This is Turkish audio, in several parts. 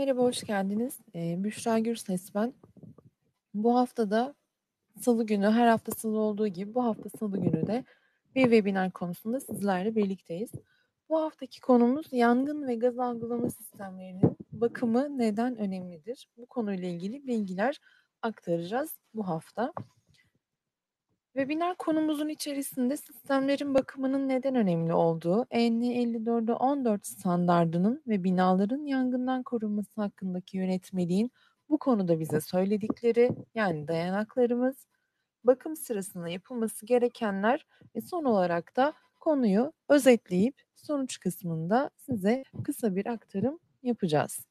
Merhaba, hoş geldiniz. Büşra Gürses ben. Bu hafta da Salı günü, her hafta Salı olduğu gibi bu hafta Salı günü de bir webinar konusunda sizlerle birlikteyiz. Bu haftaki konumuz yangın ve gaz algılama sistemlerinin bakımı neden önemlidir? Bu konuyla ilgili bilgiler aktaracağız bu hafta. Webinar konumuzun içerisinde sistemlerin bakımının neden önemli olduğu, EN54'e 14 standardının ve binaların yangından korunması hakkındaki yönetmeliğin bu konuda bize söyledikleri, yani dayanaklarımız, bakım sırasında yapılması gerekenler ve son olarak da konuyu özetleyip sonuç kısmında size kısa bir aktarım yapacağız.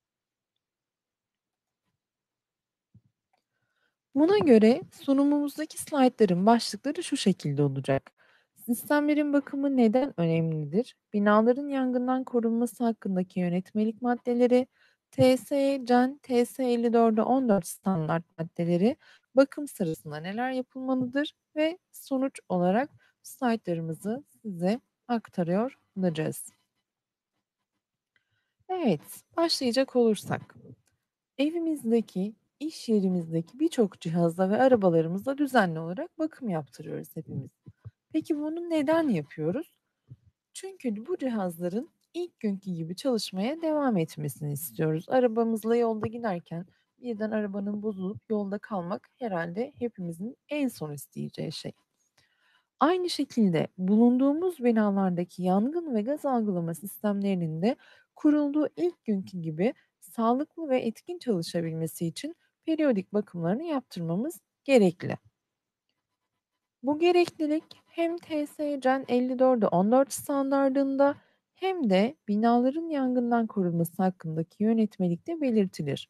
Buna göre sunumumuzdaki slaytların başlıkları şu şekilde olacak. Sistemlerin bakımı neden önemlidir? Binaların yangından korunması hakkındaki yönetmelik maddeleri, TSE, CEN, TS54'e 14 standart maddeleri, bakım sırasında neler yapılmalıdır ve sonuç olarak slaytlarımızı size aktarıyor olacağız. Evet, başlayacak olursak. Evimizdeki, iş yerimizdeki birçok cihazda ve arabalarımızda düzenli olarak bakım yaptırıyoruz hepimiz. Peki bunu neden yapıyoruz? Çünkü bu cihazların ilk günkü gibi çalışmaya devam etmesini istiyoruz. Arabamızla yolda giderken birden arabanın bozulup yolda kalmak herhalde hepimizin en son isteyeceği şey. Aynı şekilde bulunduğumuz binalardaki yangın ve gaz algılama sistemlerinin de kurulduğu ilk günkü gibi sağlıklı ve etkin çalışabilmesi için periyodik bakımlarını yaptırmamız gerekli. Bu gereklilik hem TSCN 54'e 14 standardında hem de binaların yangından korunması hakkındaki yönetmelikte belirtilir.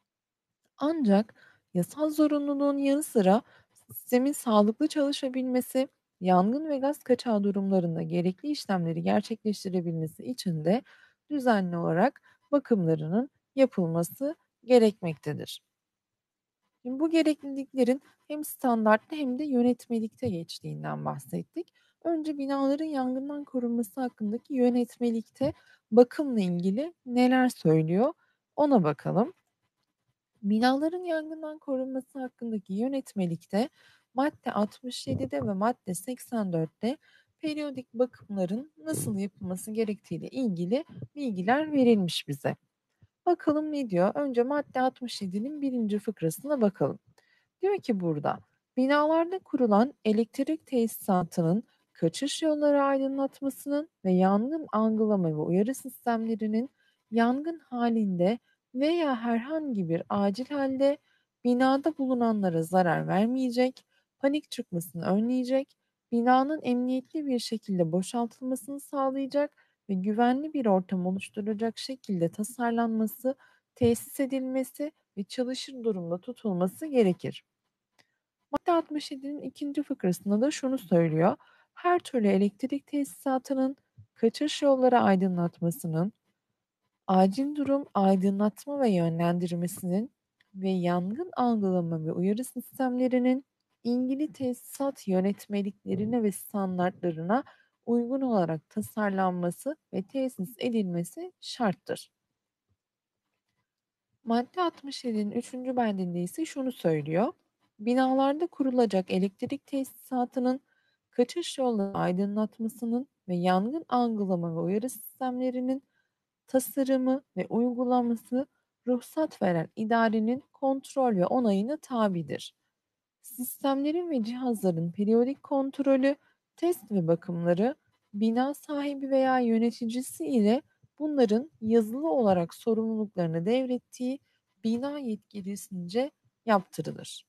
Ancak yasal zorunluluğun yanı sıra sistemin sağlıklı çalışabilmesi, yangın ve gaz kaçağı durumlarında gerekli işlemleri gerçekleştirebilmesi için de düzenli olarak bakımlarının yapılması gerekmektedir. Şimdi bu gerekliliklerin hem standartta hem de yönetmelikte geçtiğinden bahsettik. Önce binaların yangından korunması hakkındaki yönetmelikte bakımla ilgili neler söylüyor ona bakalım. Binaların yangından korunması hakkındaki yönetmelikte madde 67'de ve madde 84'te periyodik bakımların nasıl yapılması gerektiğiyle ilgili bilgiler verilmiş bize. Bakalım ne diyor? Önce madde 67'nin birinci fıkrasına bakalım. Diyor ki burada, binalarda kurulan elektrik tesisatının kaçış yolları aydınlatmasının ve yangın algılama ve uyarı sistemlerinin yangın halinde veya herhangi bir acil halde binada bulunanlara zarar vermeyecek, panik çıkmasını önleyecek, binanın emniyetli bir şekilde boşaltılmasını sağlayacak ve güvenli bir ortam oluşturacak şekilde tasarlanması, tesis edilmesi ve çalışır durumda tutulması gerekir. Madde 67'nin ikinci fıkrasında da şunu söylüyor. Her türlü elektrik tesisatının kaçış yolları aydınlatmasının, acil durum aydınlatma ve yönlendirmesinin ve yangın algılama ve uyarı sistemlerinin ilgili tesisat yönetmeliklerine ve standartlarına uygun olarak tasarlanması ve tesis edilmesi şarttır. Madde 67'nin üçüncü bendinde ise şunu söylüyor. Binalarda kurulacak elektrik tesisatının kaçış yolları aydınlatmasının ve yangın algılama ve uyarı sistemlerinin tasarımı ve uygulaması ruhsat veren idarenin kontrol ve onayına tabidir. Sistemlerin ve cihazların periyodik kontrolü, test ve bakımları bina sahibi veya yöneticisi ile bunların yazılı olarak sorumluluklarını devrettiği bina yetkilisince yaptırılır.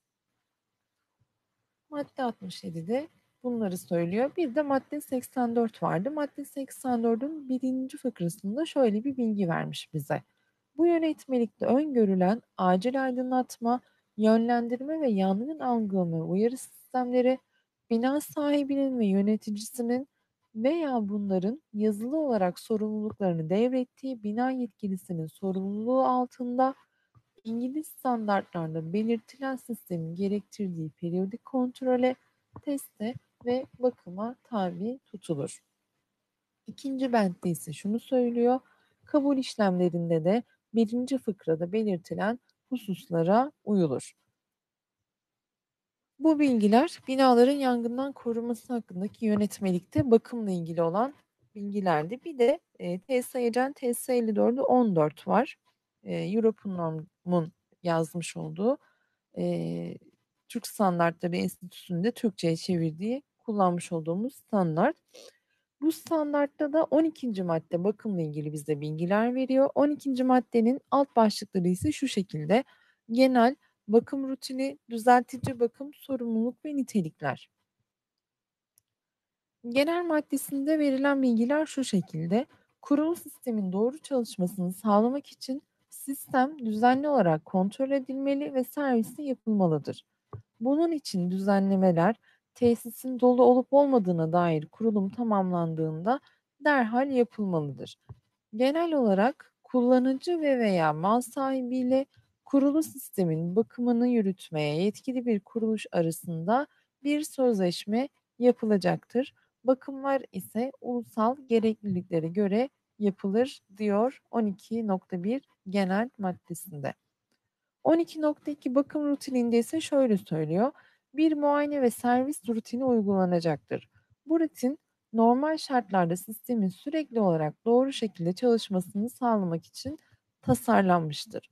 Madde 67'de bunları söylüyor. Bir de madde 84 vardı. Madde 84'ün birinci fıkrasında şöyle bir bilgi vermiş bize. Bu yönetmelikte öngörülen acil aydınlatma, yönlendirme ve yangın algılama ve uyarı sistemleri bina sahibinin ve yöneticisinin veya bunların yazılı olarak sorumluluklarını devrettiği bina yetkilisinin sorumluluğu altında İngiliz standartlarda belirtilen sistemin gerektirdiği periyodik kontrole, teste ve bakıma tabi tutulur. İkinci bentte ise şunu söylüyor. Kabul işlemlerinde de birinci fıkrada belirtilen hususlara uyulur. Bu bilgiler binaların yangından korunması hakkındaki yönetmelikte bakımla ilgili olan bilgilerdi. Bir de TSECen TS 54'ü 14 var. Europunnorm'un yazmış olduğu e, Türk Standartları Enstitüsü'nde Türkçe'ye çevirdiği kullanmış olduğumuz standart. Bu standartta da 12. madde bakımla ilgili bize bilgiler veriyor. 12. maddenin alt başlıkları ise şu şekilde: genel bakım rutini, düzeltici bakım, sorumluluk ve nitelikler. Genel maddesinde verilen bilgiler şu şekilde: kurulu sistemin doğru çalışmasını sağlamak için sistem düzenli olarak kontrol edilmeli ve servisi yapılmalıdır. Bunun için düzenlemeler tesisin dolu olup olmadığına dair kurulum tamamlandığında derhal yapılmalıdır. Genel olarak kullanıcı ve veya mal sahibiyle kurulu sistemin bakımını yürütmeye yetkili bir kuruluş arasında bir sözleşme yapılacaktır. Bakımlar ise ulusal gerekliliklere göre yapılır diyor 12.1 genel maddesinde. 12.2 bakım rutininde ise şöyle söylüyor: bir muayene ve servis rutini uygulanacaktır. Bu rutin normal şartlarda sistemin sürekli olarak doğru şekilde çalışmasını sağlamak için tasarlanmıştır.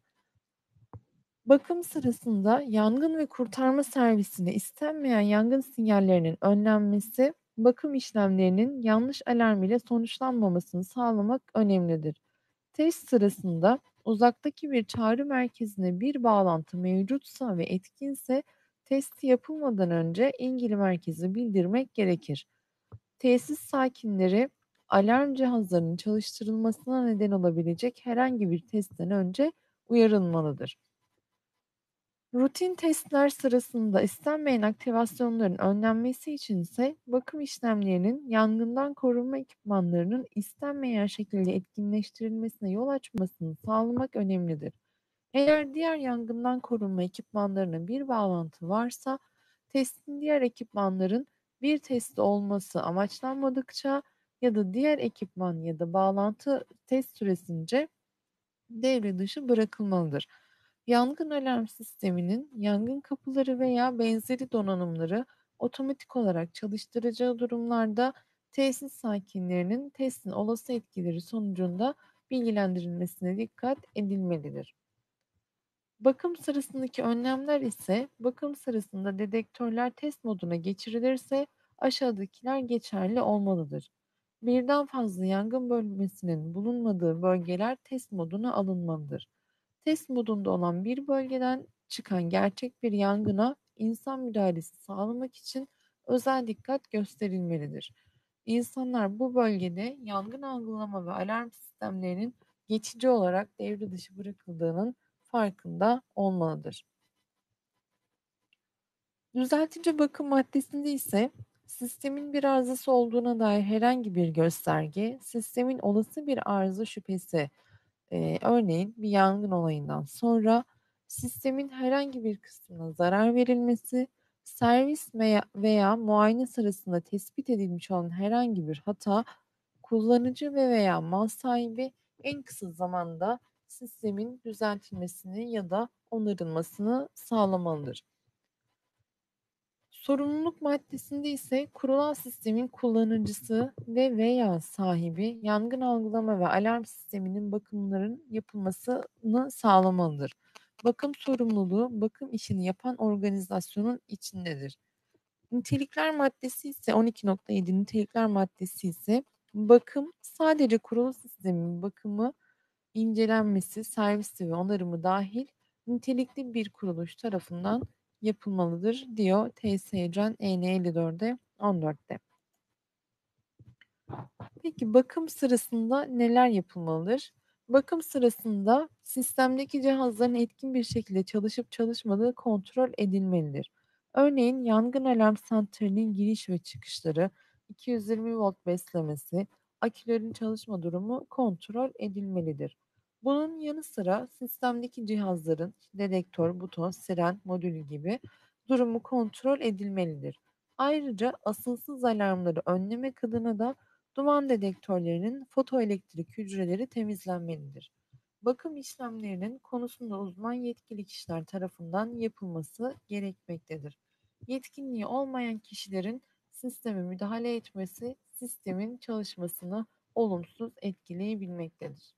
Bakım sırasında yangın ve kurtarma servisinde istenmeyen yangın sinyallerinin önlenmesi, bakım işlemlerinin yanlış alarm ile sonuçlanmamasını sağlamak önemlidir. Test sırasında uzaktaki bir çağrı merkezine bir bağlantı mevcutsa ve etkinse testi yapılmadan önce ilgili merkezi bildirmek gerekir. Tesis sakinleri alarm cihazlarının çalıştırılmasına neden olabilecek herhangi bir testten önce uyarılmalıdır. Rutin testler sırasında istenmeyen aktivasyonların önlenmesi için ise bakım işlemlerinin yangından korunma ekipmanlarının istenmeyen şekilde etkinleştirilmesine yol açmasını sağlamak önemlidir. Eğer diğer yangından korunma ekipmanlarına bir bağlantı varsa, testin diğer ekipmanların bir testi olması amaçlanmadıkça ya da diğer ekipman ya da bağlantı test süresince devre dışı bırakılmalıdır. Yangın alarm sisteminin yangın kapıları veya benzeri donanımları otomatik olarak çalıştıracağı durumlarda tesis sakinlerinin testin olası etkileri sonucunda bilgilendirilmesine dikkat edilmelidir. Bakım sırasındaki önlemler ise bakım sırasında dedektörler test moduna geçirilirse aşağıdakiler geçerli olmalıdır. Birden fazla yangın bölmesinin bulunmadığı bölgeler test moduna alınmalıdır. Test modunda olan bir bölgeden çıkan gerçek bir yangına insan müdahalesi sağlamak için özel dikkat gösterilmelidir. İnsanlar bu bölgede yangın algılama ve alarm sistemlerinin geçici olarak devre dışı bırakıldığının farkında olmalıdır. Düzeltici bakım maddesinde ise sistemin bir arızası olduğuna dair herhangi bir gösterge, sistemin olası bir arıza şüphesi, örneğin bir yangın olayından sonra sistemin herhangi bir kısmına zarar verilmesi, servis veya muayene sırasında tespit edilmiş olan herhangi bir hata, kullanıcı ve veya mal sahibi en kısa zamanda sistemin düzeltilmesini ya da onarılmasını sağlamalıdır. Sorumluluk maddesinde ise kurulan sistemin kullanıcısı ve veya sahibi yangın algılama ve alarm sisteminin bakımların yapılmasını sağlamalıdır. Bakım sorumluluğu bakım işini yapan organizasyonun içindedir. Nitelikler maddesi ise 12.7 nitelikler maddesi ise bakım sadece kurulu sistemin bakımı, incelenmesi, servisi ve onarımı dahil nitelikli bir kuruluş tarafından yapılmalıdır diyor TSCen EN 54'de 14'te. Peki bakım sırasında neler yapılmalıdır? Bakım sırasında sistemdeki cihazların etkin bir şekilde çalışıp çalışmadığı kontrol edilmelidir. Örneğin yangın alarm santralinin giriş ve çıkışları, 220 volt beslemesi, akülerin çalışma durumu kontrol edilmelidir. Bunun yanı sıra sistemdeki cihazların dedektör, buton, siren modülü gibi durumu kontrol edilmelidir. Ayrıca asılsız alarmları önlemek adına da duman dedektörlerinin fotoelektrik hücreleri temizlenmelidir. Bakım işlemlerinin konusunda uzman yetkili kişiler tarafından yapılması gerekmektedir. Yetkinliği olmayan kişilerin sisteme müdahale etmesi sistemin çalışmasını olumsuz etkileyebilmektedir.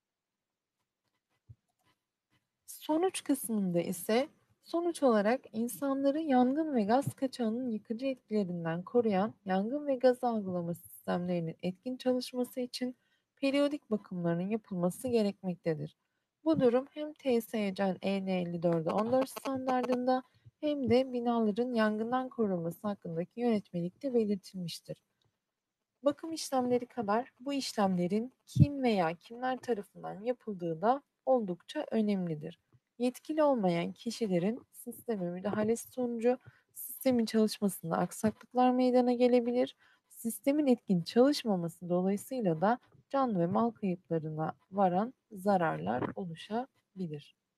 Sonuç kısmında ise sonuç olarak insanları yangın ve gaz kaçağının yıkıcı etkilerinden koruyan yangın ve gaz algılama sistemlerinin etkin çalışması için periyodik bakımlarının yapılması gerekmektedir. Bu durum hem TSC'n EN54'e 14 standardında hem de binaların yangından korunması hakkındaki yönetmelikte belirtilmiştir. Bakım işlemleri kadar bu işlemlerin kim veya kimler tarafından yapıldığı da oldukça önemlidir. Yetkili olmayan kişilerin sisteme müdahalesi sonucu sistemin çalışmasında aksaklıklar meydana gelebilir. Sistemin etkin çalışmaması dolayısıyla da can ve mal kayıplarına varan zararlar oluşabilir.